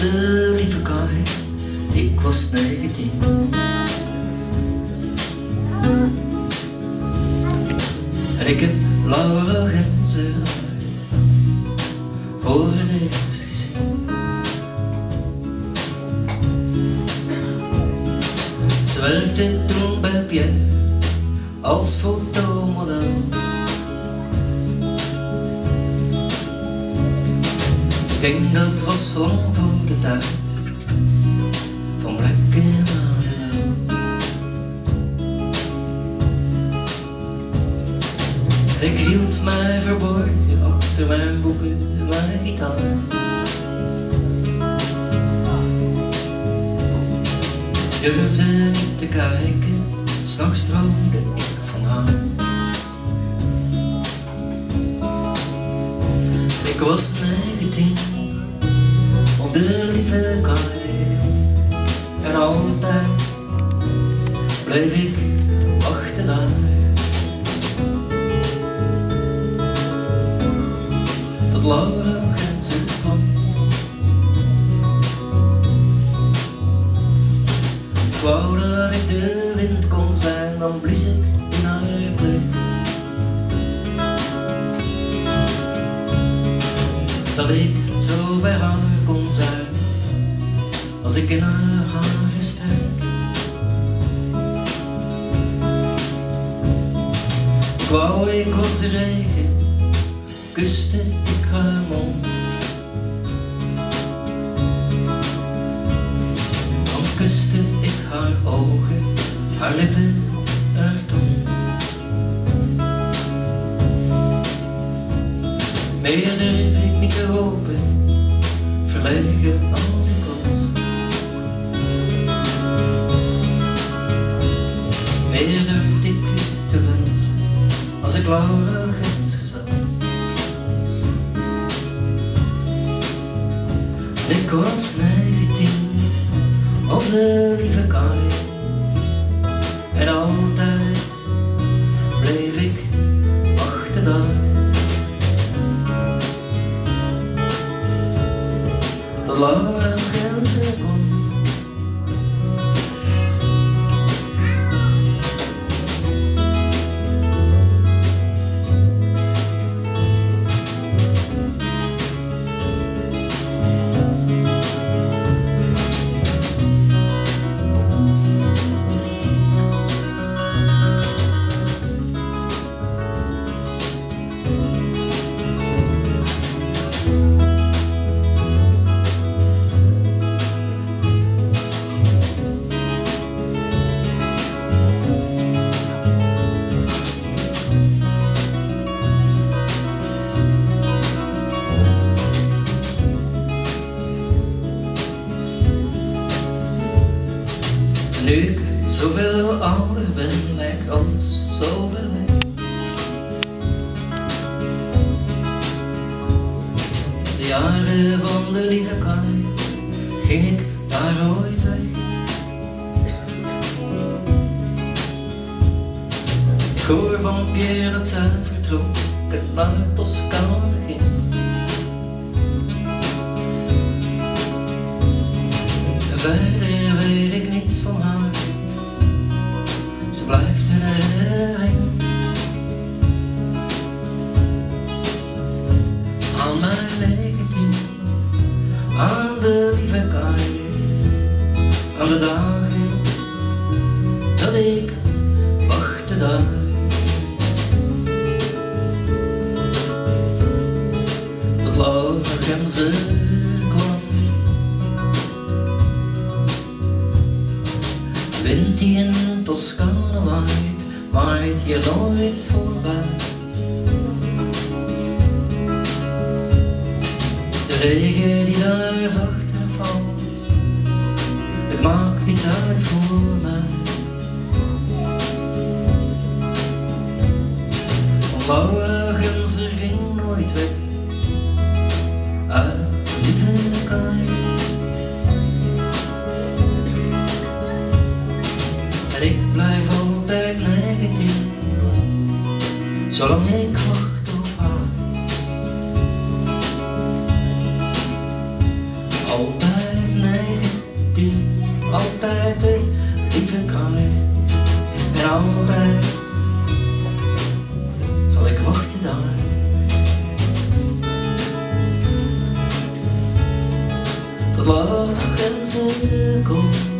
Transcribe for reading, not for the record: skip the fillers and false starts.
de lieve Kai, ik was 19. En ik heb Laura Genzer voor het eerst gezien. Ze werkte toen bij Pierre als fotomodel. Ik denk dat was lang voor de tijd van Black and Manuel. Ik hield mij verborgen achter mijn boeken en mijn gitaar. Ik durfde niet te kijken, 's nachts droomde ik van haar. Ik was 19 op de lieve Kai en altijd bleef ik wachten daar. Tot Laura Genzer kwam. Ik wou dat ik de wind kon zijn, dan blies ik in haar kleed. Dat ik zo bij haar kon zijn, als ik in haar haren strijk. Ik wou, ik was de regen, kuste ik haar mond. Dan kuste ik haar ogen, haar lippen, haar tong. Meer durf ik niet te hopen, verlegen als ik was. Meer durfde ik te wensen, als ik Laura Genzer zag. Ik was 19 op de lieve Kai en altijd bleef ik wachten daar. Tot Laura Genzer kwam. Nu ik zoveel ouder ben, lijkt alles zo ver weg. De jaren van de lieve Kai, ging ik daar ooit weg. Ik hoor van Pierre dat zij vertrok, het naar Toscane ging. En verder weet ik niets van haar, ze blijft een herinnering. Aan mijn 19, aan de lieve Kai, aan de dagen dat ik wachtte daar. Tot Laura Genzer kwam. Wind die in Toscane waait, waait hier nooit voorbij. De regen die daar zachter valt, het maakt niets uit voor mij. Want Laura Genzer ging nooit weg uit de lieve Kai. En ik blijf altijd 19, zolang ik wacht op haar. Altijd ze komt.